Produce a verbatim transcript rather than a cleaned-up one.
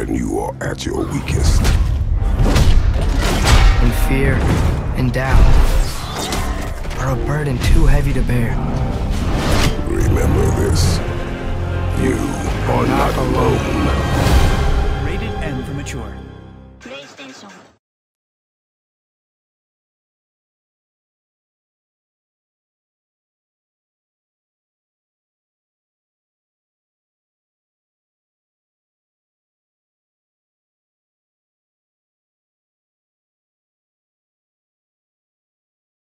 when you are at your weakest. And fear and doubt are a burden too heavy to bear. Remember this. You are not alone. Rated M for mature. PlayStation